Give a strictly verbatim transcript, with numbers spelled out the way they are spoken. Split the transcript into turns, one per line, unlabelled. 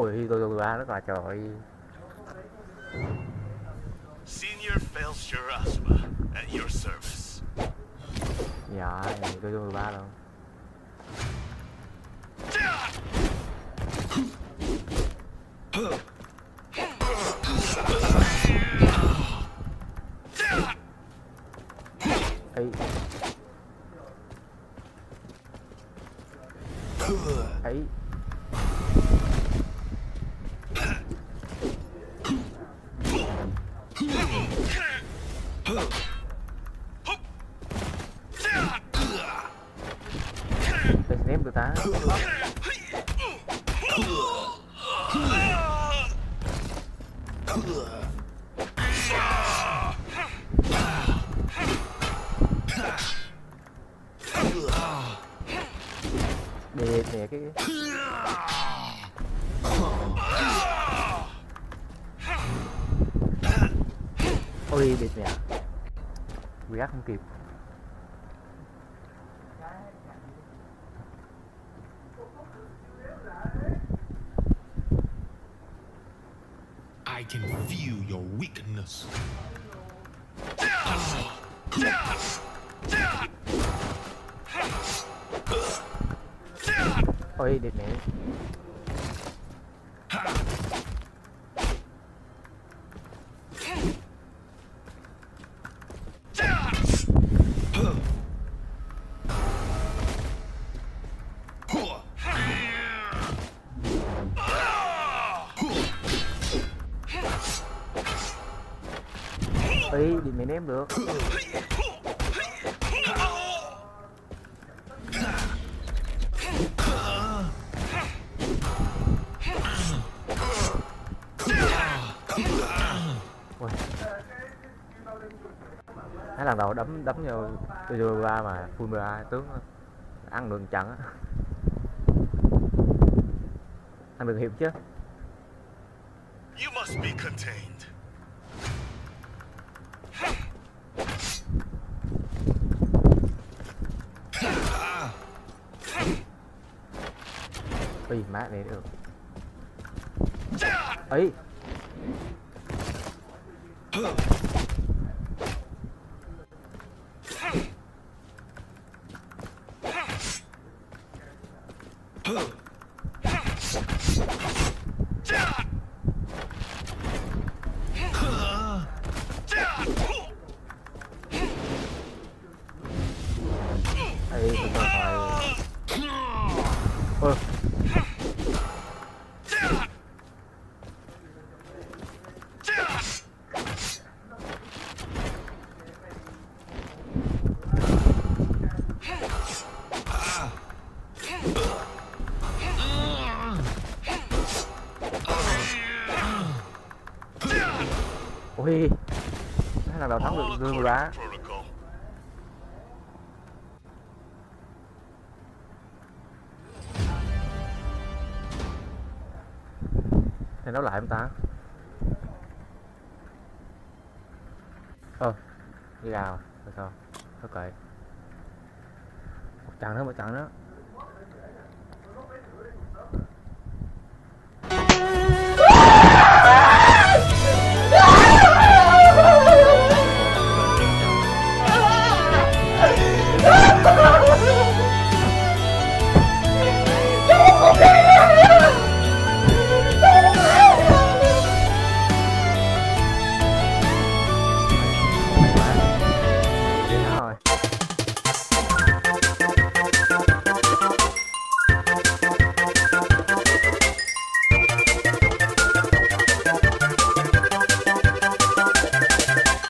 Ôi tôi tôi ba rất là trời.
Senior Felshire Asma, at your service.
Dạ tôi tôi ba luôn. Ấy ấy tôi ném tôi tá. Đẹp nè cái ôi đẹp nè, react không kịp.
I can feel your weakness.
Ôi đẹp nè. Ê, đi mày ném được. Ôi. Cái lần đầu đấm đấm vô tôi ba mà full ba tướng ăn được trận á. Ăn được hiệp chứ.
You must be contained.
Ui má này được. Ấy. Ê, tôi coi phải. Ơ. Ui, cái lần đầu thắng được gương mười ba. Thì đấu lại không ta? Ờ, đi nào, rồi sao? Thôi kệ. Một trận nữa, một trận nữa.